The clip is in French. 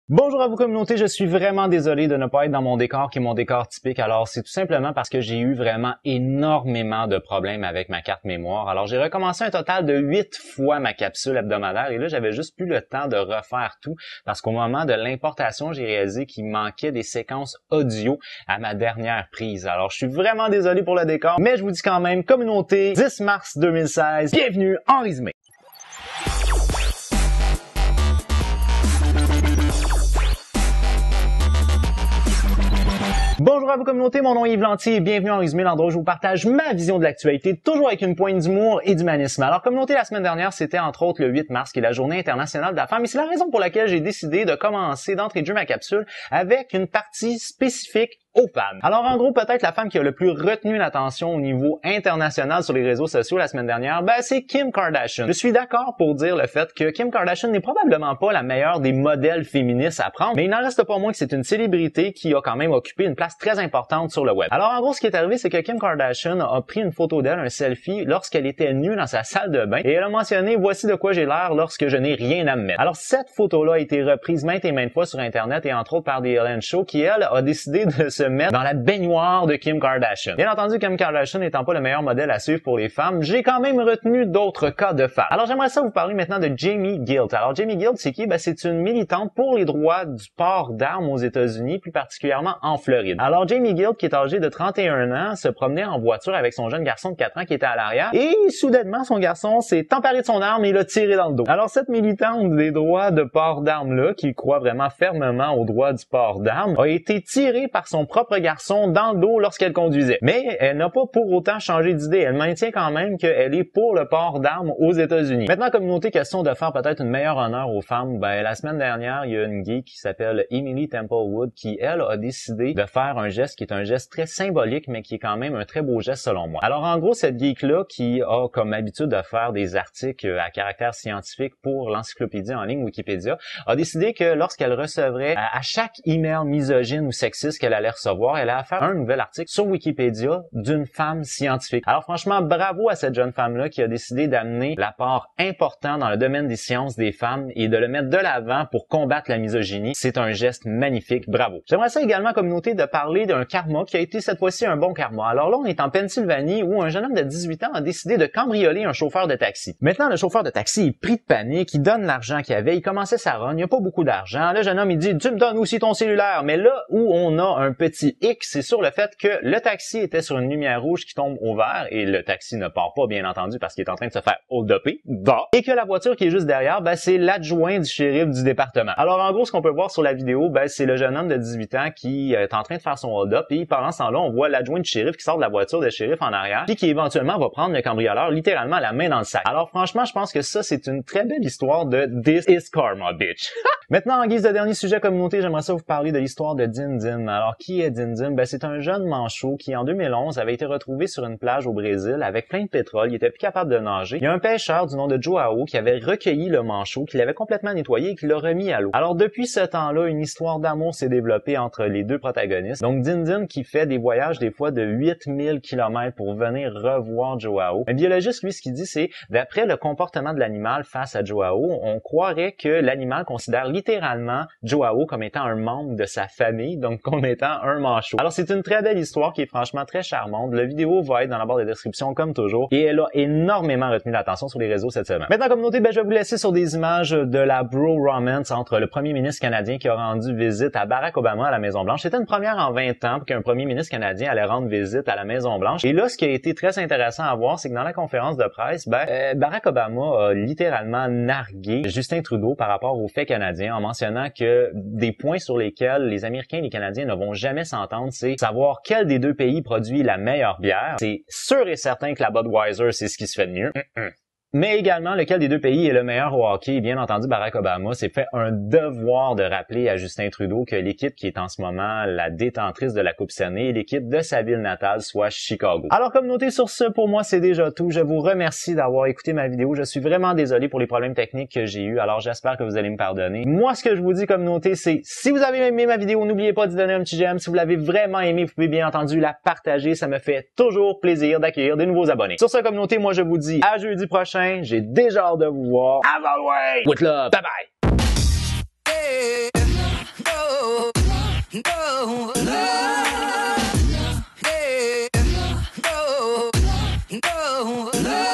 Bonjour à vous communauté, je suis vraiment désolé de ne pas être dans mon décor qui est mon décor typique. Alors c'est tout simplement parce que j'ai eu vraiment énormément de problèmes avec ma carte mémoire. Alors j'ai recommencé un total de 8 fois ma capsule hebdomadaire et là j'avais juste plus le temps de refaire tout parce qu'au moment de l'importation, j'ai réalisé qu'il manquait des séquences audio à ma dernière prise. Alors je suis vraiment désolé pour le décor, mais je vous dis quand même, communauté, 10 mars 2016, bienvenue en résumé. Bonjour à vous communauté, mon nom est Yves Lantier et bienvenue en résumé, l'endroit où je vous partage ma vision de l'actualité, toujours avec une pointe d'humour et d'humanisme. Alors communauté, la semaine dernière, c'était entre autres le 8 mars qui est la journée internationale de la femme et c'est la raison pour laquelle j'ai décidé de commencer d'entrée de jeu ma capsule avec une partie spécifique aux femmes. Alors en gros, peut-être la femme qui a le plus retenu l'attention au niveau international sur les réseaux sociaux la semaine dernière, c'est Kim Kardashian. Je suis d'accord pour dire le fait que Kim Kardashian n'est probablement pas la meilleure des modèles féministes à prendre, mais il n'en reste pas moins que c'est une célébrité qui a quand même occupé une place très importante sur le web. Alors en gros, ce qui est arrivé, c'est que Kim Kardashian a pris une photo d'elle, un selfie, lorsqu'elle était nue dans sa salle de bain et elle a mentionné « Voici de quoi j'ai l'air lorsque je n'ai rien à me mettre ». Alors cette photo-là a été reprise maintes et maintes fois sur Internet et entre autres par The Ellen Show qui, elle, a décidé de se mettre dans la baignoire de Kim Kardashian. Bien entendu, Kim Kardashian n'étant pas le meilleur modèle à suivre pour les femmes, j'ai quand même retenu d'autres cas de femmes. Alors j'aimerais ça vous parler maintenant de Jamie Gilt. Alors Jamie Gilt, c'est qui? C'est une militante pour les droits du port d'armes aux États-Unis, plus particulièrement en Floride. Alors Jamie Gilt, qui est âgé de 31 ans, se promenait en voiture avec son jeune garçon de 4 ans qui était à l'arrière et soudainement son garçon s'est emparé de son arme et l'a tiré dans le dos. Alors cette militante des droits de port d'armes-là, qui croit vraiment fermement aux droits du port d'armes, a été tirée par son propre garçon dans le dos lorsqu'elle conduisait. Mais elle n'a pas pour autant changé d'idée. Elle maintient quand même qu'elle est pour le port d'armes aux États-Unis. Maintenant, communauté, question de faire peut-être une meilleure honneur aux femmes, la semaine dernière, il y a une gay qui s'appelle Emily Templewood qui, elle, a décidé de faire un geste qui est un geste très symbolique, mais qui est quand même un très beau geste selon moi. Alors, en gros, cette geek-là, qui a comme habitude de faire des articles à caractère scientifique pour l'encyclopédie en ligne Wikipédia, a décidé que lorsqu'elle recevrait à chaque email misogyne ou sexiste qu'elle allait recevoir, elle allait faire un nouvel article sur Wikipédia d'une femme scientifique. Alors franchement, bravo à cette jeune femme-là qui a décidé d'amener l'apport important dans le domaine des sciences des femmes et de le mettre de l'avant pour combattre la misogynie. C'est un geste magnifique, bravo. J'aimerais ça également, communauté, de parler d'un karma qui a été cette fois-ci un bon karma. Alors là, on est en Pennsylvanie où un jeune homme de 18 ans a décidé de cambrioler un chauffeur de taxi. Maintenant, le chauffeur de taxi est pris de panique, il donne l'argent qu'il avait, il commençait sa run, il n'y a pas beaucoup d'argent. Le jeune homme, il dit « Tu me donnes aussi ton cellulaire ». Mais là où on a un petit hic, c'est sur le fait que le taxi était sur une lumière rouge qui tombe au vert et le taxi ne part pas, bien entendu, parce qu'il est en train de se faire hold-upper, et que la voiture qui est juste derrière, c'est l'adjoint du shérif du département. Alors en gros, ce qu'on peut voir sur la vidéo, c'est le jeune homme de 18 ans qui est en train de faire son hold-up et pendant ce temps-là, on voit l'adjoint du shérif qui sort de la voiture de shérif en arrière puis qui éventuellement va prendre le cambrioleur littéralement la main dans le sac. Alors franchement, je pense que ça, c'est une très belle histoire de This is Karma, bitch. Maintenant, en guise de dernier sujet communauté, j'aimerais ça vous parler de l'histoire de Din Din. Alors, qui est Din Din? C'est un jeune manchot qui, en 2011, avait été retrouvé sur une plage au Brésil avec plein de pétrole. Il était plus capable de nager. Il y a un pêcheur du nom de Joao qui avait recueilli le manchot, qui l'avait complètement nettoyé et qui l'a remis à l'eau. Alors, depuis ce temps-là, une histoire d'amour s'est développée entre les deux protagonistes. Donc, Din Din qui fait des voyages des fois de 8000 km pour venir revoir Joao. Un biologiste, lui, ce qu'il dit, c'est, d'après le comportement de l'animal face à Joao, on croirait que l'animal considère littéralement Joao comme étant un membre de sa famille, donc comme étant un manchot. Alors c'est une très belle histoire qui est franchement très charmante. La vidéo va être dans la barre de description comme toujours et elle a énormément retenu l'attention sur les réseaux cette semaine. Maintenant, communauté, je vais vous laisser sur des images de la bro romance entre le premier ministre canadien qui a rendu visite à Barack Obama à la Maison-Blanche. C'était une première en 20 ans qu'un premier ministre canadien allait rendre visite à la Maison-Blanche. Et là, ce qui a été très intéressant à voir, c'est que dans la conférence de presse, Barack Obama a littéralement nargué Justin Trudeau par rapport aux faits canadiens en mentionnant que des points sur lesquels les Américains et les Canadiens ne vont jamais s'entendre, c'est savoir quel des deux pays produit la meilleure bière. C'est sûr et certain que la Budweiser, c'est ce qui se fait de mieux. Mais également, lequel des deux pays est le meilleur au hockey? Et bien entendu, Barack Obama s'est fait un devoir de rappeler à Justin Trudeau que l'équipe qui est en ce moment la détentrice de la Coupe Stanley, l'équipe de sa ville natale, soit Chicago. Alors, communauté, sur ce, pour moi, c'est déjà tout. Je vous remercie d'avoir écouté ma vidéo. Je suis vraiment désolé pour les problèmes techniques que j'ai eus. Alors, j'espère que vous allez me pardonner. Moi, ce que je vous dis, communauté, c'est si vous avez aimé ma vidéo, n'oubliez pas de donner un petit j'aime. Si vous l'avez vraiment aimé, vous pouvez bien entendu la partager. Ça me fait toujours plaisir d'accueillir des nouveaux abonnés. Sur ce, communauté, moi, je vous dis à jeudi prochain. J'ai déjà hâte de vous voir. As always, with love. Bye bye. Go.